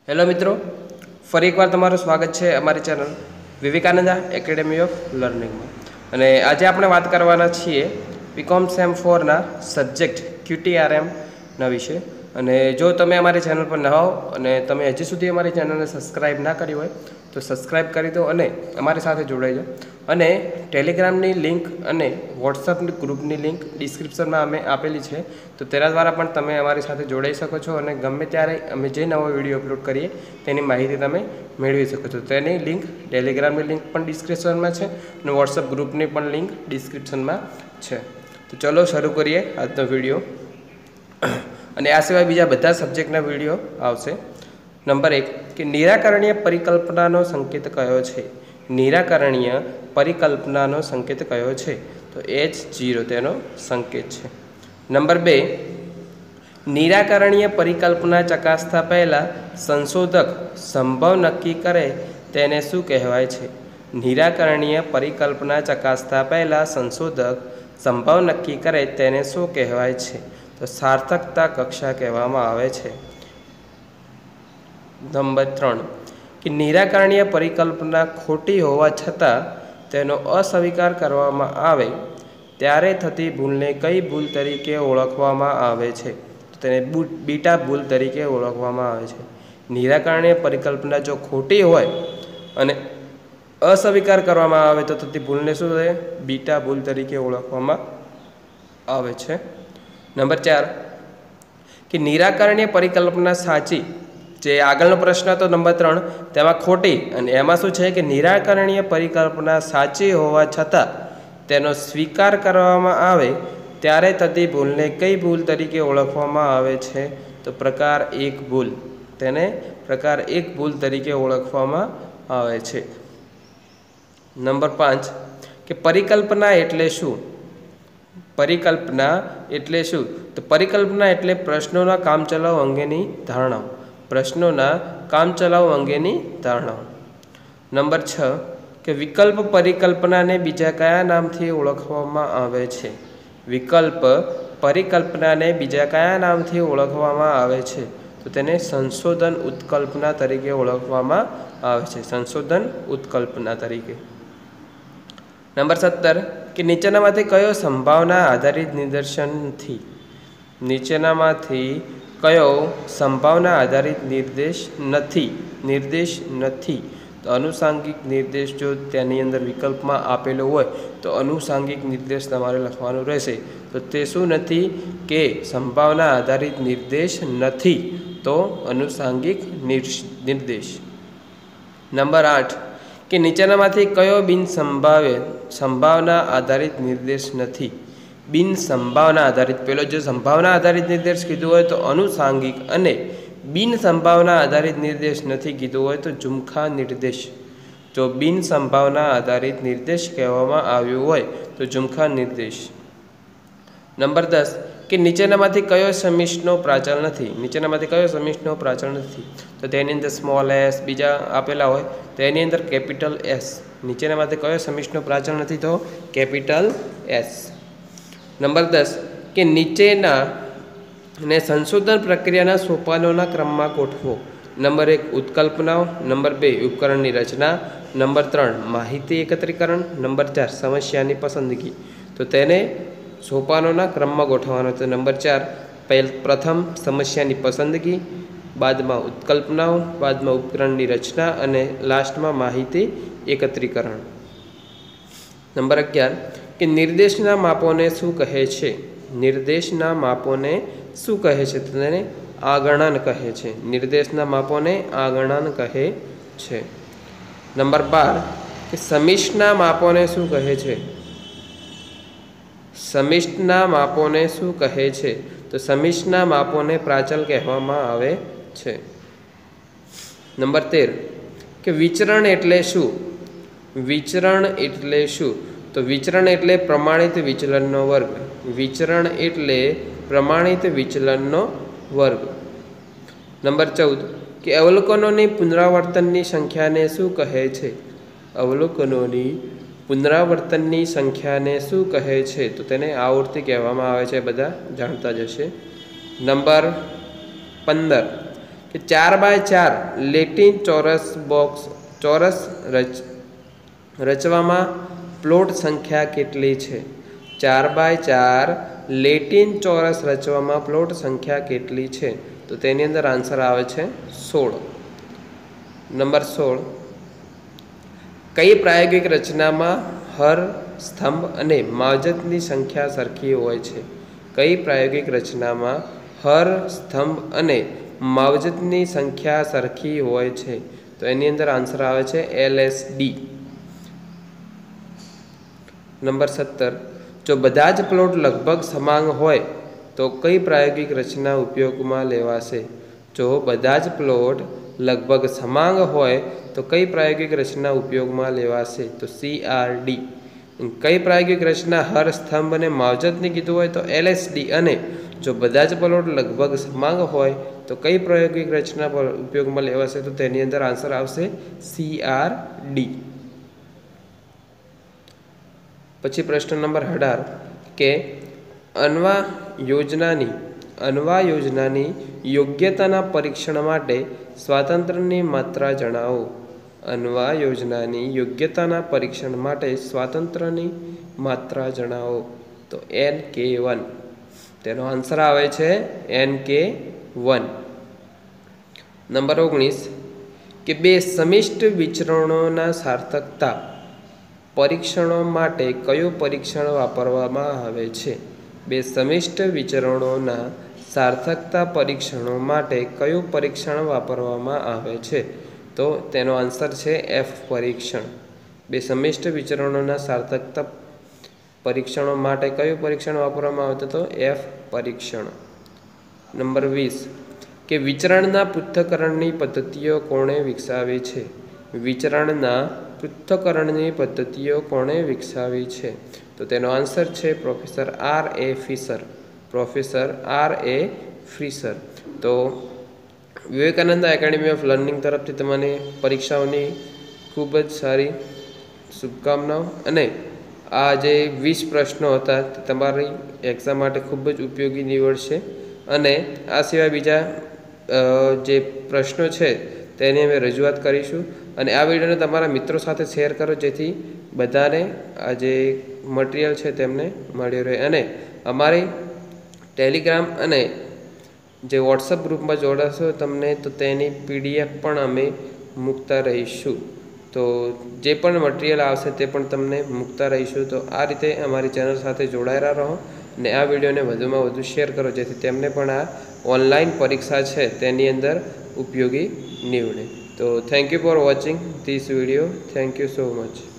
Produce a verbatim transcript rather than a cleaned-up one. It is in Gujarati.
હેલો મિત્રો, ફરી એકવાર તમારું સ્વાગત છે અમારી ચેનલ વિવેકાનંદા એકેડેમી ઓફ લર્નિંગમાં. અને આજે આપણે વાત કરવાના છીએ બીકોમ સેમ ફોરના સબ્જેક્ટ ક્યુટીઆરએમના વિશે. અને જો તમે અમારી ચેનલ પર ન હો અને તમે હજી સુધી અમારી ચેનલને સબસ્ક્રાઈબ ના કરી હોય તો સબસ્ક્રાઈબ કરી દો અને અમારી સાથે જોડાઈ જાઓ. અને ટેલિગ્રામની લિંક અને વોટ્સઅપની ગ્રુપની લિંક ડિસ્ક્રિપ્શનમાં અમે આપેલી છે, તો તેના દ્વારા પણ તમે અમારી સાથે જોડાઈ શકો છો અને ગમે ત્યારે અમે જે નવો વિડીયો અપલોડ કરીએ તેની માહિતી તમે મેળવી શકો છો. તેની લિંક ટેલિગ્રામની લિંક પણ ડિસ્ક્રિપ્શનમાં છે અને વોટ્સઅપ ગ્રુપની પણ લિંક ડિસ્ક્રિપ્શનમાં છે. તો ચલો શરૂ કરીએ આજનો વિડીયો. અને આ સિવાય બીજા બધા સબ્જેક્ટના વિડીયો આવશે. નંબર એક કે નિરાકરણીય પરિકલ્પનાનો સંકેત કયો છે? નિરાકરણીય પરિકલ્પનાનો સંકેત કયો છે? તો એચ જીરો તેનો સંકેત છે. નંબર બે, નિરાકરણીય પરિકલ્પના ચકાસતા પહેલાં સંશોધક સંભવ નક્કી કરે તેને શું કહેવાય છે? નિરાકરણીય પરિકલ્પના ચકાસતા પહેલાં સંશોધક સંભવ નક્કી કરે તેને શું કહેવાય છે? તો સાર્થકતા કક્ષા કહેવામાં આવે છે. નંબર ત્રણ કે નિરાકરણીય પરિકલ્પના ખોટી હોવા છતાં તેનો અસ્વીકાર કરવામાં આવે ત્યારે થતી ભૂલને કઈ ભૂલ તરીકે ઓળખવામાં આવે છે? તો તેને બીટા ભૂલ તરીકે ઓળખવામાં આવે છે. નિરાકરણીય પરિકલ્પના જો ખોટી હોય અને અસ્વીકાર કરવામાં આવે તો થતી ભૂલને શું છે? બીટા ભૂલ તરીકે ઓળખવામાં આવે છે. નંબર ચાર કે નિરાકરણીય પરિકલ્પના સાચી, જે આગળનો પ્રશ્ન હતો નંબર ત્રણ તેમાં ખોટી, અને એમાં શું છે કે નિરાકરણીય પરિકલ્પના સાચી હોવા છતાં તેનો સ્વીકાર કરવામાં આવે ત્યારે થતી ભૂલને કઈ ભૂલ તરીકે ઓળખવામાં આવે છે? તો પ્રકાર એક ભૂલ. તેને પ્રકાર એક ભૂલ તરીકે ઓળખવામાં આવે છે. નંબર પાંચ કે પરિકલ્પના એટલે શું? પરિકલ્પના એટલે શું? તો પરિકલ્પના એટલે પ્રશ્નોના કામચલાઉ અંગેની ધારણાઓ. પ્રશ્નોના કામચલાઉ અંગેની ધારણાઓ. નંબર છ કે વિકલ્પ પરિકલ્પનાને બીજા કયા નામથી ઓળખવામાં આવે છે? વિકલ્પ પરિકલ્પનાને બીજા કયા નામથી ઓળખવામાં આવે છે? તો તેને સંશોધન ઉત્કલ્પના તરીકે ઓળખવામાં આવે છે. સંશોધન ઉત્કલ્પના તરીકે. નંબર સત્તર કે નીચેનામાંથી કયો સંભાવના આધારિત નિદર્શન નથી? નીચેનામાંથી કયો સંભાવના આધારિત નિર્દેશ નથી? નિર્દેશ નથી તો અનુસાંગિક નિર્દેશ, જો તેની અંદર વિકલ્પમાં આપેલો હોય તો અનુસાંગિક નિર્દેશ તમારે લખવાનું રહેશે. તો તે શું નથી? કે સંભાવના આધારિત નિર્દેશ નથી, તો અનુસાંગિક નિર્દેશ. નંબર આઠ કે નીચેનામાંથી કયો બિન સંભાવ્ય સંભાવના આધારિત નિર્દેશ નથી? બિન સંભાવના આધારિત, પેલો જો સંભાવના આધારિત નિર્દેશ કીધું હોય તો અનુસાંગિક, અને બિન સંભાવના આધારિત નિર્દેશ નથી કીધું હોય તો ઝુમખા નિર્દેશ. જો બિન સંભાવના આધારિત નિર્દેશ કહેવામાં આવ્યું હોય તો ઝુમખા નિર્દેશ. નંબર દસ કે નીચેનામાંથી કયો સમિષ્ટનો પ્રાચલ નથી? નીચેનામાંથી કયો સમિષ્ટનો પ્રાચલ નથી? તો તેની અંદર સ્મોલ એસ બીજા આપેલા હોય તો એની અંદર કેપિટલ એસ. નીચેનામાંથી કયો સમિષ્ટનો પ્રાચલ નથી? તો કેપિટલ એસ. નંબર દસ કે નીચેના ને સંશોધન પ્રક્રિયાના સોપાનોના ક્રમમાં ગોઠવો. નંબર એક ઉત્કલ્પનાઓ, નંબર બે ઉપકરણની રચના, નંબર ત્રણ માહિતી એકત્રીકરણ, નંબર ચાર સમસ્યાની પસંદગી. તો તેને સોપાનોના ક્રમમાં ગોઠવવાનો. તો નંબર ચાર પહેલ પ્રથમ સમસ્યાની પસંદગી, બાદમાં ઉત્કલ્પનાઓ, બાદમાં ઉપકરણની રચના અને લાસ્ટમાં માહિતી એકત્રીકરણ. નંબર અગિયાર કે નિર્દેશના માપોને શું કહે છે? નિર્દેશના માપોને શું કહે છે? તો તેને આગણન કહે છે. નિર્દેશના માપોને આગણન કહે છે. નંબર બાર કે સમિષ્ટના માપોને શું કહે છે? સમિષ્ટના માપોને શું કહે છે? તો સમિષ્ટના માપોને પ્રાચલ કહેવામાં આવે છે. નંબર તેર કે વિચરણ એટલે શું? વિચરણ એટલે શું? તો વિચરણ એટલે પ્રમાણિત વિચલનનો વર્ગ. વિચરણ એટલે પ્રમાણિત વિચલનનો વર્ગ. નંબર ચૌદ કે અવલોકનોની પુનરાવર્તનની સંખ્યાને શું કહે છે? અવલોકનોની પુનરાવર્તનની સંખ્યાને શું કહે છે? તો તેને આવૃત્તિ કહેવામાં આવે છે. બધા જાણતા જ હશે. નંબર પંદર કે ચાર બાય ચાર લેટિન ચોરસ બોક્સ ચોરસ રચ રચવામાં પ્લોટ સંખ્યા કેટલી છે? ચાર બાય ચાર લેટિન ચોરસ રચવામાં પ્લોટ સંખ્યા કેટલી છે? તો તેની અંદર આન્સર આવે છે સોળ. નંબર સોળ, કઈ પ્રાયોગિક રચનામાં હર, સ્તંભ અને માવજતની સંખ્યા સરખી હોય છે? કઈ પ્રાયોગિક રચનામાં હર, સ્તંભ અને માવજતની સંખ્યા સરખી હોય છે? તો એની અંદર આન્સર આવે છે એલ એસ ડી. નંબર સત્તર, જો બધા જ પ્લોટ લગભગ સમાન હોય તો કઈ પ્રાયોગિક રચના ઉપયોગમાં લેવાશે? જો બધા જ પ્લોટ લગભગ સમાન હોય તો કઈ પ્રાયોગિક રચના ઉપયોગમાં લેવાશે? તો સી આર ડી. કઈ પ્રાયોગિક રચના હર, સ્તંભ અને માવજતની કીધું હોય તો એલ એસ ડી, અને જો બધા જ પ્લોટ લગભગ સમાન હોય તો કઈ પ્રાયોગિક રચના પર ઉપયોગમાં લેવાશે? તો તેની અંદર આન્સર આવશે સી આર ડી. પછી પ્રશ્ન નંબર અઢાર કે અન્વા યોજનાની અન્વા યોજનાની યોગ્યતાના પરીક્ષણ માટે સ્વાતંત્ર્યની માત્રા જણાવો. અન્વા યોજનાની યોગ્યતાના પરીક્ષણ માટે સ્વાતંત્ર્યની માત્રા જણાવો. તો એન કે વન. તેનો આન્સર આવે છે એન કે વન. નંબર ઓગણીસ કે બે સમિષ્ટ વિચરણોના સાર્થકતા પરીક્ષણો માટે કયું પરીક્ષણ વાપરવામાં આવે છે? બે સમિષ્ટ વિચરણોના સાર્થકતા પરીક્ષણો માટે કયું પરીક્ષણ વાપરવામાં આવે છે? તો તેનો આન્સર છે એફ પરીક્ષણ. બે સમિષ્ટ વિચરણોના સાર્થકતા પરીક્ષણો માટે કયું પરીક્ષણ વાપરવામાં આવે તો એફ પરીક્ષણ. નંબર વીસ કે વિચરણના પૃથ્થકરણની પદ્ધતિઓ કોણે વિકસાવી છે? વિચરણના પૃથ્થકરણની પદ્ધતિઓ કોણે વિકસાવી છે? તો તેનો આન્સર છે professor R A Fisher. Professor R A Fisher. તો વિવેકાનંદ એકેડમી ઓફ લર્નિંગ તરફથી તમને પરીક્ષાઓની ખૂબ જ સારી શુભકામનાઓ, અને આ જે વીસ પ્રશ્નો હતા તે તમારી એક્ઝામ માટે ખૂબ જ ઉપયોગી નીવડશે. અને આ સિવાય બીજા જે પ્રશ્નો છે તેની અમે રજૂઆત કરીશું. અને આ વિડીયોને તમારા મિત્રો સાથે શેર કરો જેથી બધાને આ જે મટીરિયલ છે તેમને મળી રહે. અને અમારી ટેલિગ્રામ અને જે વોટ્સઅપ ગ્રુપમાં જોડાશો તમને તો તેની પીડીએફ પણ અમે મૂકતા રહીશું. તો જે પણ મટીરિયલ આવશે તે પણ તમને મૂકતા રહીશું. તો આ રીતે અમારી ચેનલ સાથે જોડાયેલા રહો અને આ વિડીયોને વધુમાં વધુ શેર કરો જેથી તેમને પણ આ ઓનલાઈન પરીક્ષા છે તેની અંદર ઉપયોગી નીવડે. તો thank you for watching this video. Thank you so much.